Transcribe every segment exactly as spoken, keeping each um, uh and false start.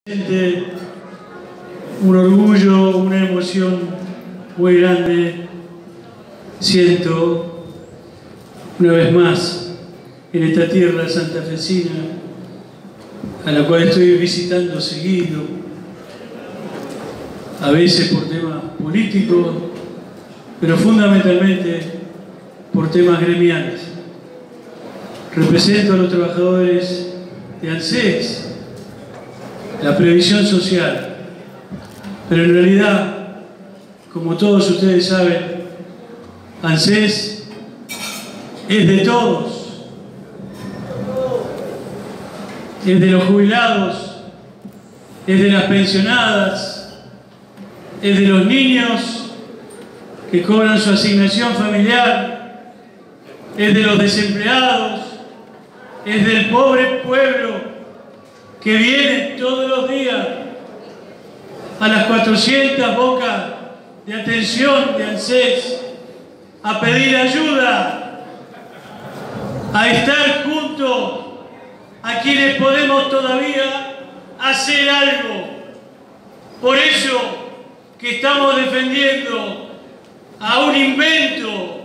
Un orgullo, una emoción muy grande siento una vez más en esta tierra santafesina, a la cual estoy visitando seguido, a veces por temas políticos, pero fundamentalmente por temas gremiales. Represento a los trabajadores de ANSES, la previsión social, pero en realidad, como todos ustedes saben, ANSES es de todos, es de los jubilados, es de las pensionadas, es de los niños que cobran su asignación familiar, es de los desempleados, es del pobre pueblo que viene todos los días a las cuatrocientas bocas de atención de ANSES a pedir ayuda, a estar junto a quienes podemos todavía hacer algo. Por eso que estamos defendiendo a un invento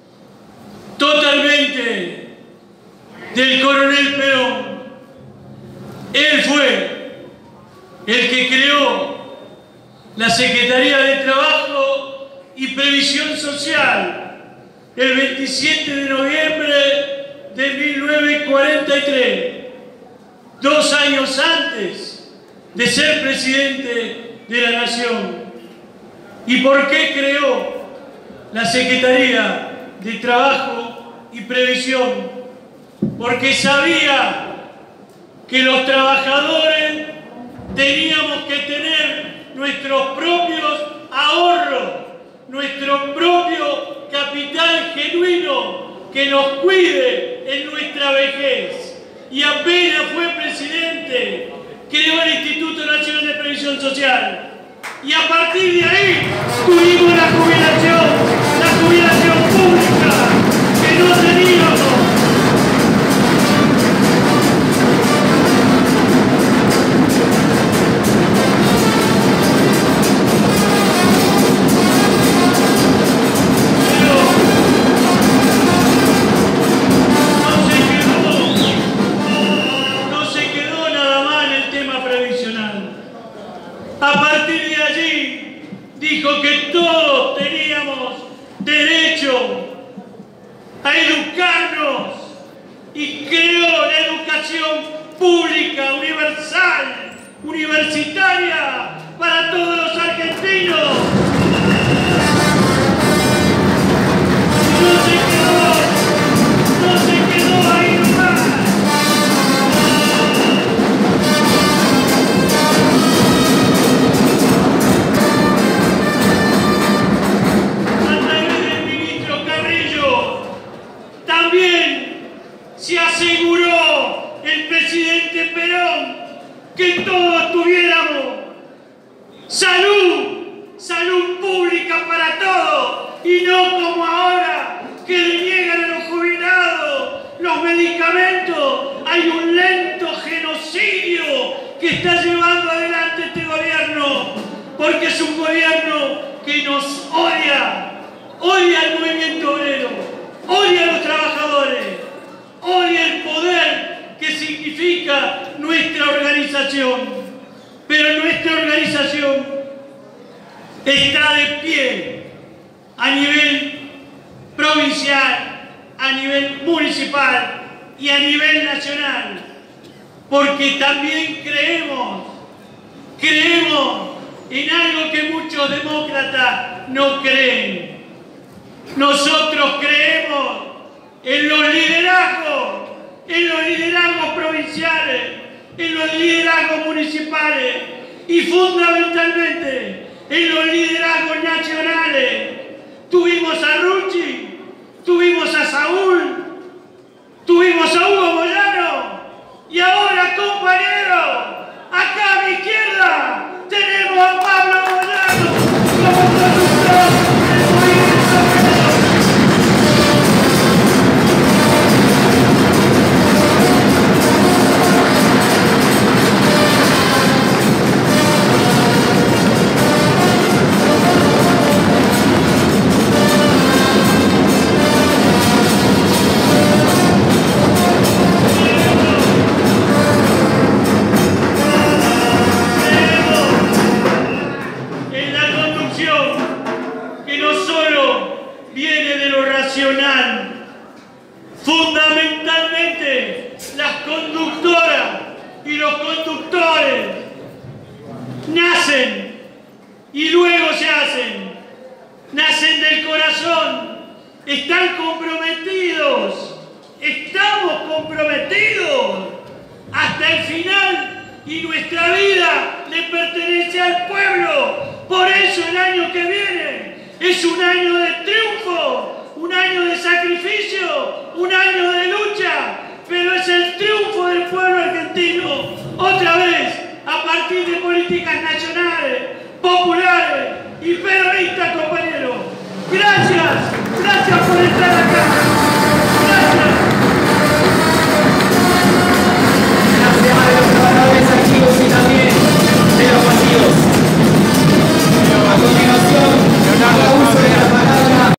totalmente del coronel Perón. Él fue el que creó la Secretaría de Trabajo y Previsión Social el veintisiete de noviembre de mil novecientos cuarenta y tres, dos años antes de ser presidente de la Nación. ¿Y por qué creó la Secretaría de Trabajo y Previsión? Porque sabía que los trabajadores teníamos que tener nuestros propios ahorros, nuestro propio capital genuino que nos cuide en nuestra vejez. Y apenas fue presidente, creó el Instituto Nacional de Previsión Social. Y a partir de ahí tuvimos la jubilación, la jubilación pública que no teníamos. A partir de allí dijo que todos teníamos derecho a educarnos y creó la educación pública, universal, universitaria para todos los argentinos. No se quedó, no se quedó ahí nomás. Se aseguró el presidente Perón que todos tuviéramos salud, salud pública para todos, y no como ahora que le niegan a los jubilados los medicamentos. Hay un lento genocidio que está llevando adelante este gobierno, porque es un gobierno que nos odia, odia al movimiento obrero, odia a los trabajadores, odia el poder que significa nuestra organización. Pero nuestra organización está de pie a nivel provincial, a nivel municipal y a nivel nacional, porque también creemos, creemos en algo que muchos demócratas no creen. Nosotros creemos en los liderazgos, en los liderazgos provinciales, en los liderazgos municipales y fundamentalmente en los liderazgos nacionales. Tuvimos a Rucci, tuvimos a Saúl, tuvimos a Hugo Moyano y ahora, compañeros, acá a mi izquierda tenemos a Pablo Moyano como conductor del movimiento obrero. están comprometidos, estamos comprometidos hasta el final y nuestra vida le pertenece al pueblo. Por eso el año que viene es un año de triunfo, un año de sacrificio, un año de lucha, pero es el triunfo del pueblo argentino. Otra vez, a partir de políticas nacionales, populares y pero